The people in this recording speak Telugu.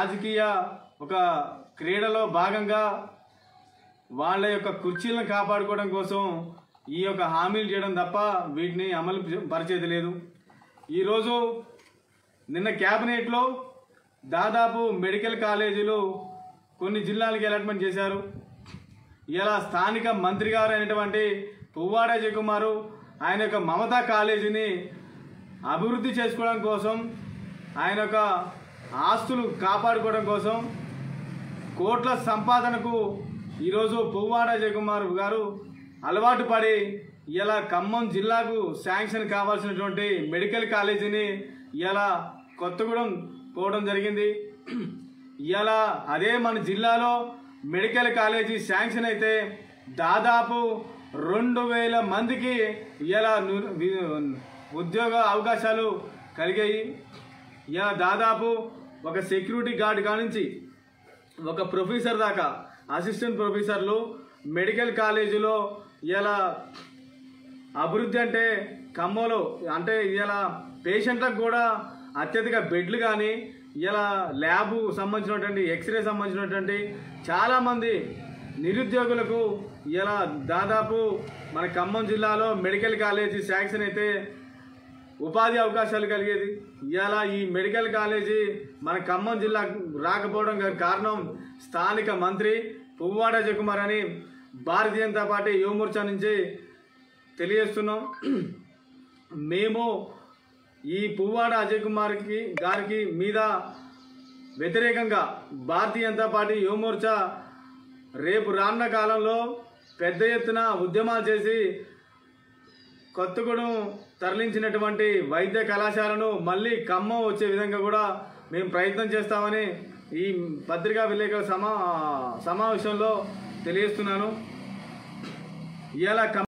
రాజకీయ ఒక క్రీడలో భాగంగా వాళ్ళ యొక్క కుర్చీలను కాపాడుకోవడం కోసం ఈ యొక్క హామీలు చేయడం తప్ప వీటిని అమలు పరిచేది లేదు. ఈరోజు నిన్న క్యాబినెట్లో దాదాపు మెడికల్ కాలేజీలు కొన్ని జిల్లాలకు అలాట్మెంట్ చేశారు. ఇలా స్థానిక మంత్రి గారు అయినటువంటి పువ్వాడ అజయ్ కుమార్ ఆయన యొక్క మమతా కాలేజీని అభివృద్ధి చేసుకోవడం కోసం, ఆయన యొక్క ఆస్తులు కాపాడుకోవడం కోసం కోట్ల సంపాదనకు ఈరోజు పువ్వాడ అజయ్ కుమార్ గారు అలవాటు పడి ఇలా ఖమ్మం జిల్లాకు శాంక్షన్ కావాల్సినటువంటి మెడికల్ కాలేజీని ఇలా కొత్తగూడెం పోవడం జరిగింది. ఇలా అదే మన జిల్లాలో మెడికల్ కాలేజీ శాంక్షన్ అయితే దాదాపు 2000 మందికి ఇలా ఉద్యోగ అవకాశాలు కలిగాయి. ఇలా దాదాపు ఒక సెక్యూరిటీ గార్డ్ కానించి ఒక ప్రొఫెసర్ దాకా, అసిస్టెంట్ ప్రొఫెసర్లు మెడికల్ కాలేజీలో ఇలా అభివృద్ధి అంటే ఖమ్మంలో అంటే ఇలా పేషెంట్లకు కూడా అత్యధిక బెడ్లు కానీ ఇలా ల్యాబ్ సంబంధించినటువంటి ఎక్స్రే సంబంధించినటువంటి చాలామంది నిరుద్యోగులకు ఇలా దాదాపు మన ఖమ్మం జిల్లాలో మెడికల్ కాలేజీ శాంక్షన్ అయితే ఉపాధి అవకాశాలు కలిగేది. ఇలా ఈ మెడికల్ కాలేజీ మన ఖమ్మం జిల్లా రాకపోవడం కారణం స్థానిక మంత్రి పువ్వాడ అజయ్ కుమార్ అని భారతీయ జనతా పార్టీ యువమోర్చా నుంచి తెలియజేస్తున్నాం. మేము ఈ పువ్వాడ అజయ్ కుమార్ గారికి మీద వ్యతిరేకంగా భారతీయ జనతా పార్టీ యువమోర్చా రేపు రానున్న కాలంలో పెద్ద ఎత్తున ఉద్యమాలు చేసి కొత్తగూడెం తరలించినటువంటి వైద్య కళాశాలను మళ్ళీ ఖమ్మం వచ్చే విధంగా కూడా మేము ప్రయత్నం చేస్తామని ఈ పత్రికా విలేకరుల సమావేశంలో తెలియజేస్తున్నాను. ఇలా